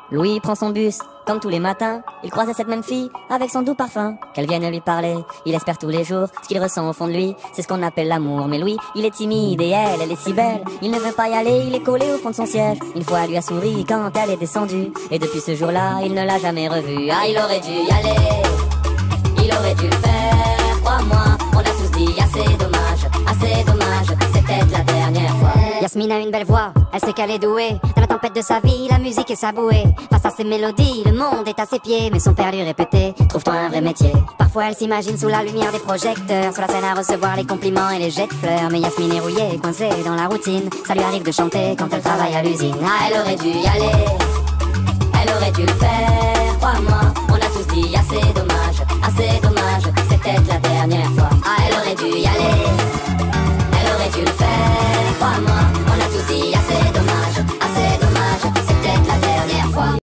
Louis prend son bus, comme tous les matins. Il croise cette même fille, avec son doux parfum. Qu'elle vienne lui parler, il espère tous les jours. Ce qu'il ressent au fond de lui, c'est ce qu'on appelle l'amour. Mais Louis, il est timide et elle est si belle. Il ne veut pas y aller, il est collé au fond de son siège. Une fois, elle lui a souri quand elle est descendue. Et depuis ce jour-là, il ne l'a jamais revue. Ah, il aurait dû y aller, il aurait dû le faire, crois-moi. On a tous dit assez dommage, c'était la dernière fois. Yasmine a une belle voix, elle sait qu'elle est douée. Dans la tempête de sa vie, la musique est sa bouée. Face à ses mélodies, le monde est à ses pieds. Mais son père lui répétait, trouve-toi un vrai métier. Parfois elle s'imagine sous la lumière des projecteurs, sur la scène à recevoir les compliments et les jets de fleurs. Mais Yasmine est rouillée, coincée dans la routine. Ça lui arrive de chanter quand elle travaille à l'usine. Ah, elle aurait dû y aller, elle aurait dû le faire,